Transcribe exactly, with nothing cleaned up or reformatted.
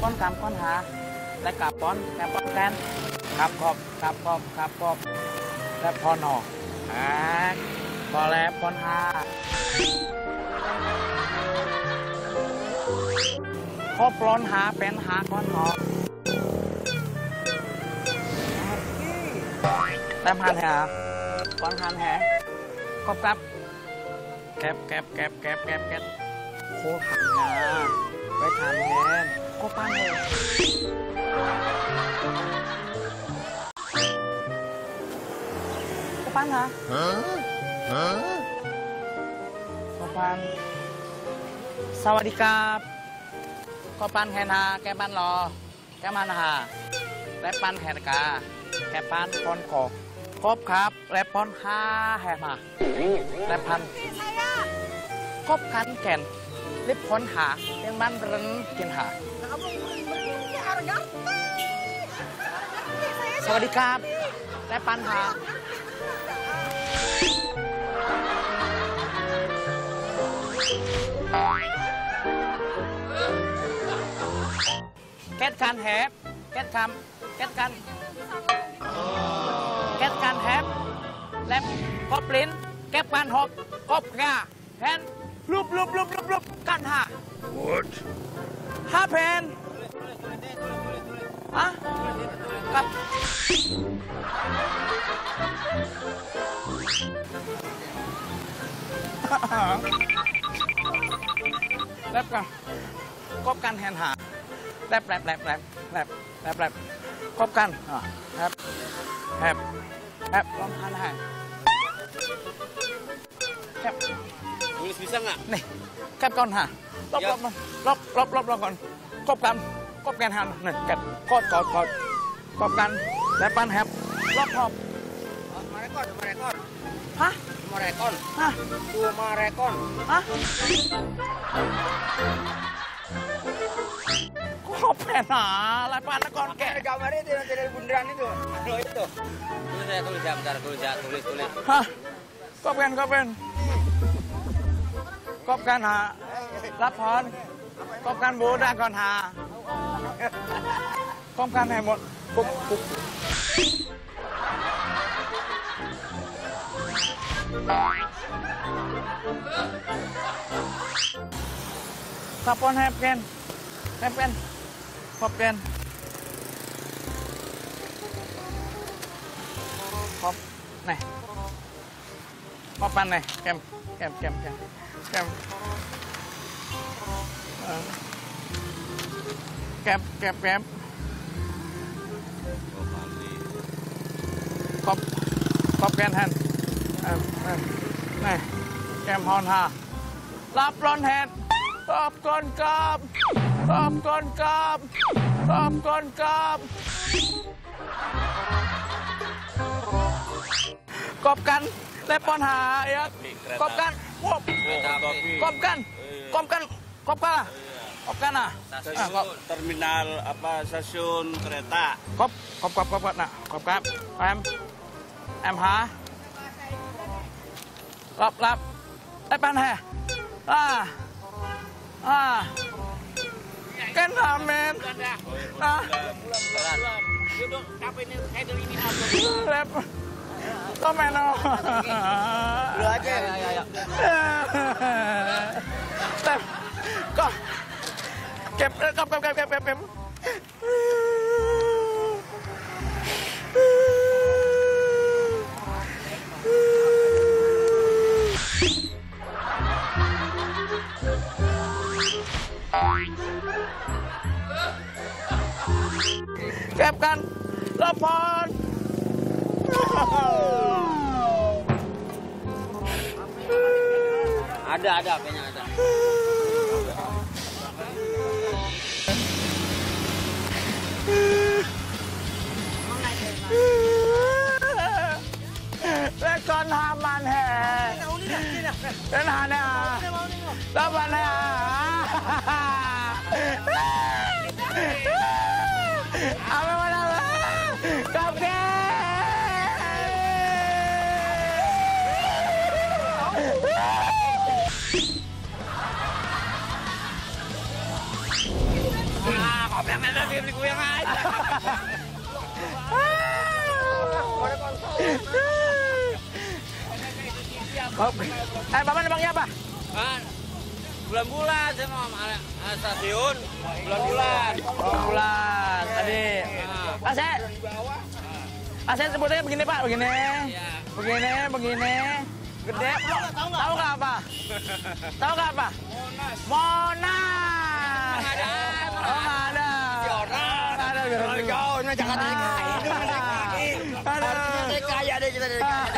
ป้อนกำป้อนหาและกาบป้อนแกป้อนแกนกาบขอบกาบขอบกาบขอบและพอนออ่าพอแล้วป้อนหาครบปลอนหาเป็นหาก้อนหอแต้มหันแหก้อนหันแหครบกับแก็บแก็บแก็บแก็บแก็บแก็บโคขันงาไปทานแทนก็ปั้นเลยก็ปั้นฮะฮะฮะก็ปั้นสวัสดีครับก็ปั้นแฮนาแกปั้นรอแกมันหาและปั้นแฮนกาแกปั้นป้อนกอกครบครับและป้อนห้าแฮมาและพันครบกันแก่นรีบพ้นหาเป็นมันรันกินหาสวัสดีครับและปันหาแก๊สการแฮปแก๊สคำแก๊สกันแก๊สการแฮปและกบลิ้นแก๊สการหอบกบกาแพนลุบลุบลุบลุบลุบกันหา What ห้าแพนฮะกับแลบกันกบกันแฮนหาแลบแลบแลบแลบแลบแลบแลบกบกันอ่าแฮบแฮบแฮบลองทานอาหารแฮบbisa nggak? Nih, kẹp con hả? Lop lop lop lop lop lop con. Cốpกันคบกันหันนี่แกะกอดกอดกอดกอบกันและปั้นแฮบรอบหอบมาแรกอนมาแรกอนฮะมาแรกอนฮะตัวมาแรกอนฮะคบแผ่นหาอะไรปั้นแล้วก่อนแกะgambar itu yang dari bundaran itu lo itu tulis saya tulis ya bentar tulis ya tulis tulisฮะกอบกันกอบกันกอบกันหารับพรกอบกันบูได้ก่อนหากอบกันให้หมดปุ๊บปุ๊บขอบคุณแฮปเกนแฮปเกนขอบเกนขอบไหนขอบปันไหนแกมแกมแกมแกมแกมแกมแกมแกมขอบขอบแกนแทนนี่แกมฮอนฮารับร้อนแทนขอบก้นกราบขอบก้นกราบขอบก้นกราบกอบกันและปอนหาเอ๊ะกอบกันกอบกอบกันกอบกันกอบกันกอบกันอ่ะ terminal apa stasiun kereta กอบกอบกอบกอบกันนะกอบกันแอมแอมหารับรับไอ้ปันแห่อ่าอ่ากันหาเมนนะแล้วต้องแมนเอาเหลือเจ๊แต่ก็เก็บเก็บเก็บเก็บเก็บเก็บเก็บเก็บกันรับพร ada ada apanya ada และก่อนหามันแห่เป็นหาเนี่ยแล้วมันแห่เอาไปมาแล้วกับแกข yang ada dia beli kuyang aja. Eh, Bapak nebaknya apa? Kan bulan-bulan saya mau sama ah, stasiun bulan-bulan. Oh, bulan tadi. Ah, saya, ah, saya sebutnya begini Pak, begini, begini, begini, gede. Tahu nggak apa? Tahu nggak apa? Monas. Ada. Oh, nggak ada. Orang. Nggak ada. Jauhnya jangan naik. Itu naik lagi. Ada. Harusnya naik kaya deh kita dari